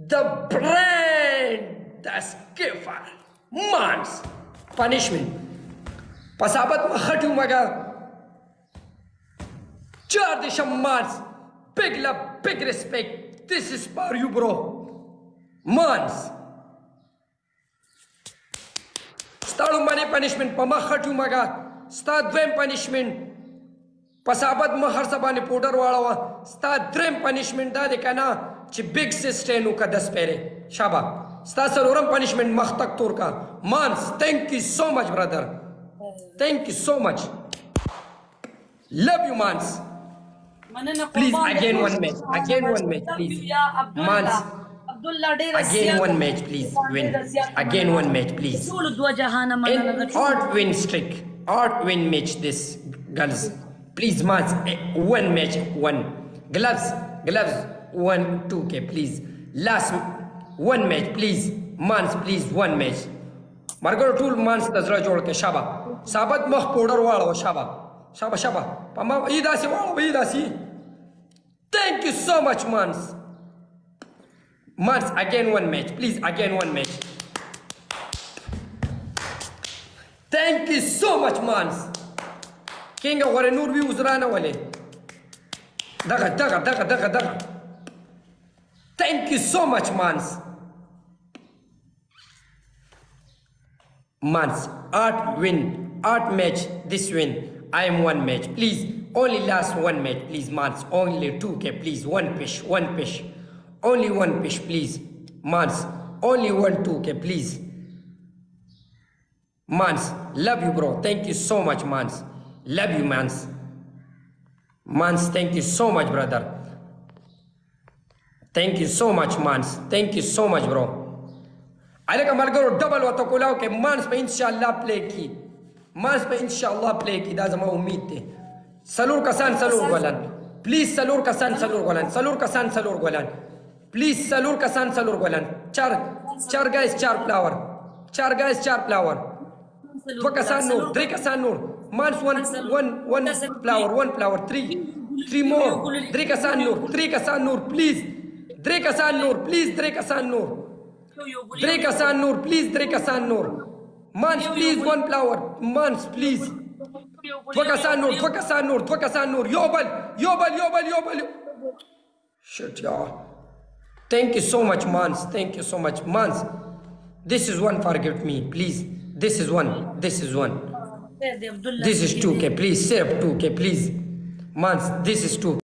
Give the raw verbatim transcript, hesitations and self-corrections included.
The brand, the skipper, Mans, punishment. Pasabat mahatu maga. Char disham Mans, big love, big respect. This is for you, bro. Mans. Staru mane punishment, pamahatu maga. Sta dvem punishment. Pasabat mahar sabane powder wala. Sta drem punishment da de kana. Či big sister nu ka das pere. Shaba. Sta saloram punishment makhtak turka. Mans, thank you so much, brother. Thank you so much. Love you, Mans. Please, again one match. Again one match, please. Mans. Again one match, please. Win. Again one match, please. In odd win streak. Odd win match this, girls. Please, Mans. One match, one. Gloves. Gloves. One, two, okay, please. Last one match, please. Mans, please, one match. Margot tool Mans does Rajol ke Shaba. Sabat Mach powder wall Shaba. Shaba Shaba. Pama Idasi wall Idasi. Thank you so much, Mans. Mans, again one match. Please, again one match. Thank you so much, Mans. Kinga ware nur bi uzrana wale. Daga daga daga daga daga. Thank you so much, Mans. Mans, art win, art match, this win. I am one match. Please, only last one match, please, Mans. Only two K, please. One fish, one fish. Only one fish, please. Mans, only one two K, please. Mans, love you, bro. Thank you so much, Mans. Love you, Mans. Mans, thank you so much, brother. Thank you so much, Mans. Thank you so much, bro. عليك مرقرو دبل وتقولوا كي مانس به إن شاء الله بلاكي مانس به إن شاء الله بلاكي ده زمان أميته سلور كسان سلور غلان بليز سلور كسان سلور غلان سلور كسان سلور غلان بليز سلور كسان سلور غلان چار چار guys چار flower چار guys چار flower دو كسان نور three كسان نور مانس one one one flower one flower three three more three كسان نور three كسان نور please three كسان نور please three كسان نور Drake Hassan Noor, please Drake Hassan Noor. Mans, please one flower. Mans, please. Drake Hassan Noor, Drake Hassan Noor, Drake Hassan Noor. Yobal, Yobal, Yobal, Yobal. Shit, yeah. Thank you so much, Mans. Thank you so much, Mans. This is one. Forgive me, please. This is one. This is one. This is two K, please. Save two K, please. Mans, this is two.